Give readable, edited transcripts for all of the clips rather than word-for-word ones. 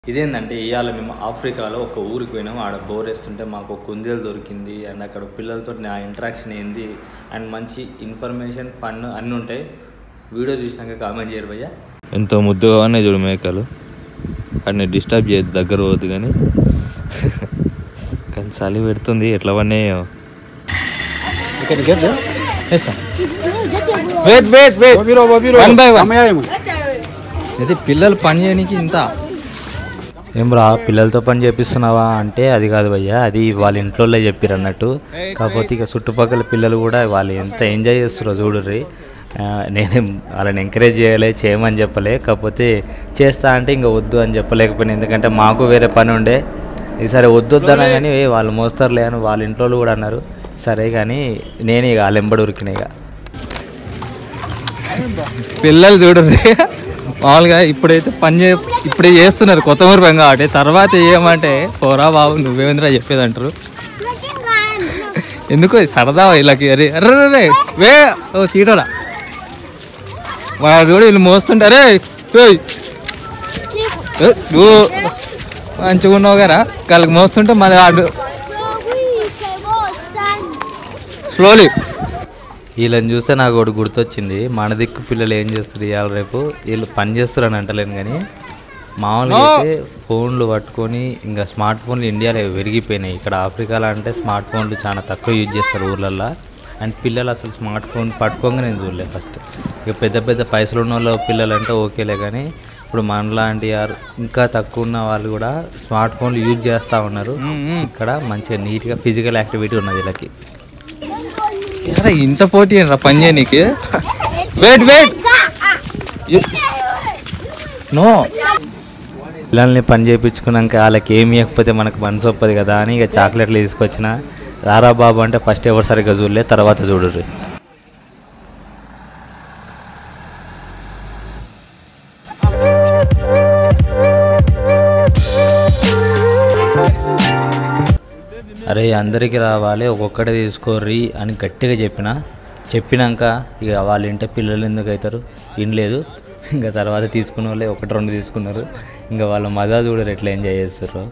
ఇదేంటంటే ఇవాళ మేము ఆఫ్రికాలో ఒక ఊరికి పోయినాం. ఆడ బోర్ వేస్తుంటే మాకు కుందేలు దొరికింది అండ్ అక్కడ పిల్లలతో నా ఇంటరాక్షన్ ఏంది అండ్ మంచి ఇన్ఫర్మేషన్ ఫన్ అన్నీ ఉంటాయి. వీడియో చూసినాక కామెంట్ చేయరు భయ్యా. ఎంతో ముద్దుగా ఉన్నాయి చూడు మేకలు. అన్నీ డిస్టర్బ్ చేయదు, దగ్గర పోద్దు కానీ కానీ చలి పెడుతుంది. ఎట్లా పడినాయో అయితే పిల్లలు పని చేయడానికి ఇంత ఏమ్రా పిల్లలతో పని చేపిస్తున్నావా అంటే అది కాదు భయ్యా, అది వాళ్ళ ఇంట్లో చెప్పారు అన్నట్టు. కాకపోతే ఇక చుట్టుపక్కల పిల్లలు కూడా వాళ్ళు ఎంత ఎంజాయ్ చేస్తారో చూడర్రి. నేనేం వాళ్ళని ఎంకరేజ్ చేయమని చెప్పలే, కాకపోతే చేస్తా అంటే ఇంకా వద్దు అని చెప్పలేకపోయినా, ఎందుకంటే మాకు వేరే పని ఉండే. ఈసారి వద్దొద్దనా కానీ వాళ్ళు మోస్తారులే అని వాళ్ళ ఇంట్లో కూడా అన్నారు. సరే కానీ నేనే ఇక వాళ్ళు ఎంబడి ఉరికినా. ఇక పిల్లలు చూడరు మామూలుగా ఇప్పుడైతే ఇప్పుడే చేస్తున్నారు కొత్తమూరు పని కాబట్టి, తర్వాత ఏమంటే పోరా బాబు నువ్వేంద్రా చెప్పేది అంటారు. ఎందుకో సరదా వీళ్ళకి. అరే అర్రే వే ఓ తీటోరా వాడు కూడా వీళ్ళు మోస్తుంటారే. నువ్వు మంచిగా ఉన్నావు కదా వాళ్ళకి మోస్తుంటే మళ్ళీ వాడు స్లోలీ. వీళ్ళని చూస్తే నాకు ఒకటి గుర్తొచ్చింది. మన దిక్కు పిల్లలు ఏం చేస్తారు ఇవాళ రేపు, వీళ్ళు పని చేస్తారు అని అంటలేను కానీ మామూలుగా అయితే ఫోన్లు పట్టుకొని ఇంకా స్మార్ట్ ఫోన్లు ఇండియాలో విరిగిపోయినాయి. ఇక్కడ ఆఫ్రికాలో అంటే స్మార్ట్ ఫోన్లు చాలా తక్కువ యూజ్ చేస్తారు ఊర్లల్లో. అండ్ పిల్లలు అసలు స్మార్ట్ ఫోన్ పట్టుకోగా నేను చూడలే ఫస్ట్. ఇక పెద్ద పెద్ద పైసలు ఉన్న వాళ్ళ పిల్లలు అంటే ఓకేలే, కానీ ఇప్పుడు మనలాంటి ఇంకా తక్కువ ఉన్న వాళ్ళు కూడా స్మార్ట్ ఫోన్లు యూజ్ చేస్తూ ఉన్నారు. ఇక్కడ మంచిగా నీట్గా ఫిజికల్ యాక్టివిటీ ఉన్నది వీళ్ళకి. ఇంత పోటీ రా పని చేయనీకి. వెయిట్ వెయిట్ నో పిల్లల్ని పని చేయించుకున్నాక వాళ్ళకి ఏమి ఇవ్వకపోతే మనకు మనసు ఒప్పదు కదా అని ఇక చాక్లెట్లు తీసుకొచ్చిన. రారా బాబు అంటే ఫస్ట్ ఎవరు సరిగ్గా చూడలే, తర్వాత చూడరు. అరే అందరికీ రావాలి ఒక్కొక్కటే తీసుకోర్రి అని గట్టిగా చెప్పినాక ఇక వాళ్ళ ఇంటే పిల్లలు ఎందుకు అవుతారు ఇనలేదు. ఇంకా తర్వాత తీసుకున్న వాళ్ళే 1-2 తీసుకున్నారు. ఇంకా వాళ్ళ మజా చూడరు ఎట్లా ఎంజాయ్ చేస్తారు.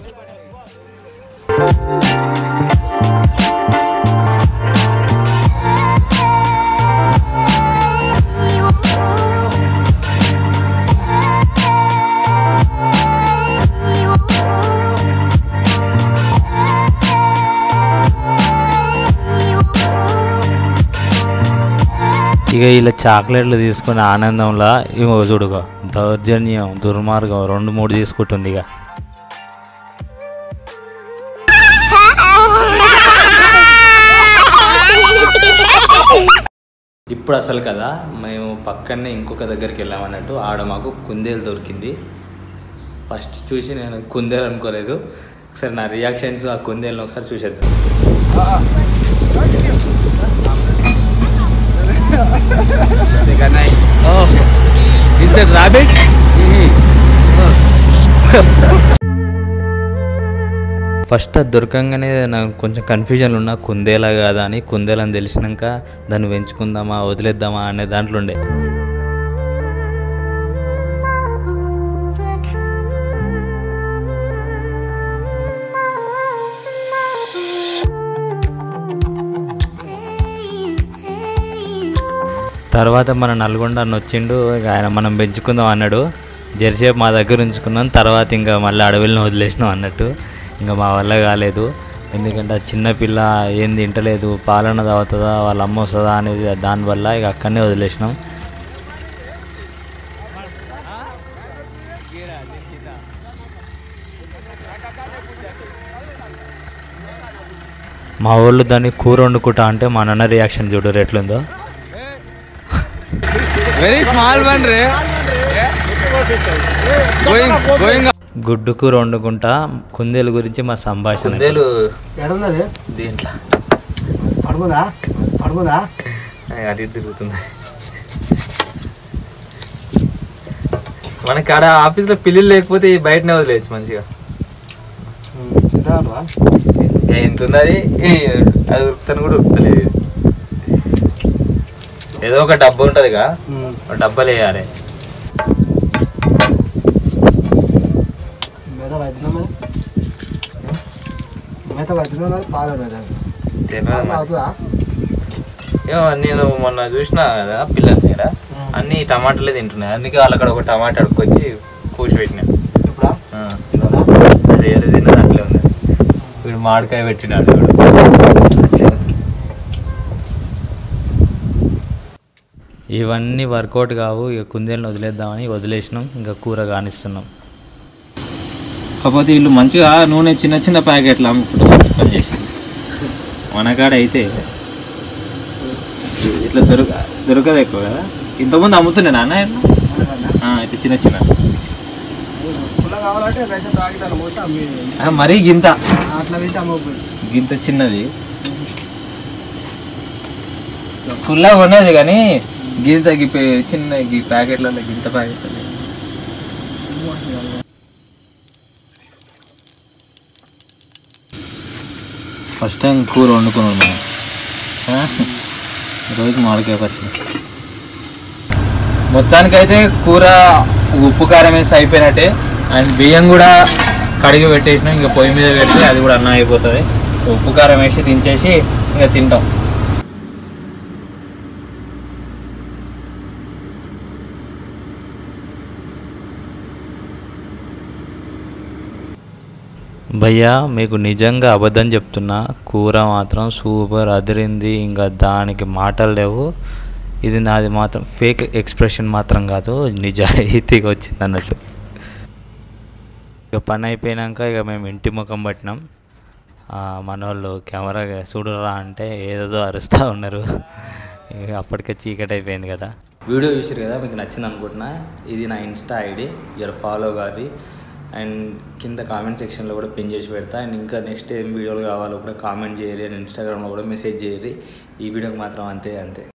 ఇక ఇలా చాక్లెట్లు తీసుకునే ఆనందంలో ఇగో చూడుగా దౌర్జన్యం దుర్మార్గం 2-3 తీసుకుంటుంది. ఇక ఇప్పుడు అసలు కదా మేము పక్కనే ఇంకొక దగ్గరికి వెళ్ళామన్నట్టు. ఆడ మాకు కుందేలు దొరికింది. ఫస్ట్ చూసి నేను కుందేలు అనుకోలేదు. ఒకసారి నా రియాక్షన్స్ ఆ కుందేలను ఒకసారి చూసేద్దాం. ఫస్ట్ అది దొరకంగానే నాకు కొంచెం కన్ఫ్యూజన్ ఉన్నా కుందేలా కాదా అని. కుందేలని తెలిసినాక దాన్ని పెంచుకుందామా వదిలేద్దామా అనే దాంట్లో ఉండే. తర్వాత మన నల్గొండ అన్న వచ్చిండు. ఆయన మనం పెంచుకుందాం అన్నాడు. జెర్సేపు మా దగ్గర ఉంచుకున్నాం. తర్వాత ఇంకా మళ్ళీ అడవిలను వదిలేసినాం అన్నట్టు. ఇంకా మా వల్ల కాలేదు, ఎందుకంటే ఆ చిన్నపిల్ల ఏం తింటలేదు, పాలన తాగుతుందా వాళ్ళ అమ్మ వస్తుందా అనేది దానివల్ల ఇక అక్కడనే వదిలేసినాం. మా వాళ్ళు దాన్ని కూర వండుకుంటా అంటే మా నాన్న రియాక్షన్ చూడరు ఎట్లుందో. వెరీ స్మాల్ వన్ రే. గుడ్డు కూర వండుకుంటా కుందేలు గురించి మా సంభాషణ. కుందేలు దీంట్లో అది తిరుగుతుంది. మనకి ఆడ ఆఫీస్లో పిల్లలు లేకపోతే బయటనే వదిలేయచ్చు మంచిగా. ఎంత ఉంది అది ఉరుకుతాను కూడా ఉరుకుతలేదు. ఏదో ఒక డబ్బా ఉంటుందిగా, డబ్బాలు వేయాలి. ఏమో నేను మొన్న చూసినా కదా పిల్లల దగ్గర అన్ని టమాటాలే తింటున్నాయి, అందుకే వాళ్ళు అక్కడ ఒక టమాటా అడుక్కొచ్చి కూసి పెట్టినా. అదే తిన్నది అట్లే ఉంది. వీడు మామిడికాయ పెట్టినాడు. ఇవన్నీ వర్కౌట్ కావు, ఇక కుందేళ్ళని వదిలేద్దామని వదిలేసినాం, ఇంకా కూర కానిస్తున్నాం. కాకపోతే వీళ్ళు మంచిగా నూనె చిన్న చిన్న ప్యాకెట్లు అమ్ముకుంటారు పని చేసి. మనకాడ అయితే ఇట్లా దొరకదు ఎక్కువ కదా. ఇంతకుముందు అమ్ముతుండే నాన్న ఇట్లా చిన్న చిన్న మరీ గింత గింత చిన్నది ఫుల్లా కొనేది, కానీ గింత చిన్న ప్యాకెట్లలో గింత ప్యాకెట్లు. ఫస్ట్ టైం కూర వండుకున్నాం మనం. రోజు మామిడికాయ పచ్చడి. మొత్తానికైతే కూర ఉప్పు కారం వేసి అయిపోయినట్టే. అండ్ బియ్యం కూడా కడిగి పెట్టేసినాం, ఇంకా పొయ్యి మీద పెడితే అది కూడా అన్నం అయిపోతుంది. ఉప్పు కారం వేసి దించేసి ఇంకా తింటాం. భయ్యా మీకు నిజంగా అబద్ధం చెప్తున్నా, కూర మాత్రం సూపర్ అదిరింది, ఇంకా దానికి మాటలు లేవు. ఇది నాది మాత్రం ఫేక్ ఎక్స్ప్రెషన్ మాత్రం కాదు, నిజాయితీగా వచ్చింది అన్నట్టు. ఇక పని అయిపోయాక ఇక మేము ఇంటి ముఖం పట్టినాం. మన వాళ్ళు కెమెరా చూడరా అంటే ఏదేదో అరుస్తూ ఉన్నారు. ఇక అప్పటికే చీకటి అయిపోయింది కదా. వీడియో చూసారు కదా, మీకు నచ్చింది అనుకుంటున్నా. ఇది నా ఇన్స్టా ఐడి, మీరు ఫాలో కాదు. అండ్ కింద కామెంట్ సెక్షన్లో కూడా పిన్ చేసి పెడతా. అండ్ ఇంకా నెక్స్ట్ ఏం వీడియోలు కావాలో కూడా కామెంట్ చేయరు. అండ్ ఇన్స్టాగ్రామ్లో కూడా మెసేజ్ చేయరు. ఈ వీడియోకి మాత్రం అంతే.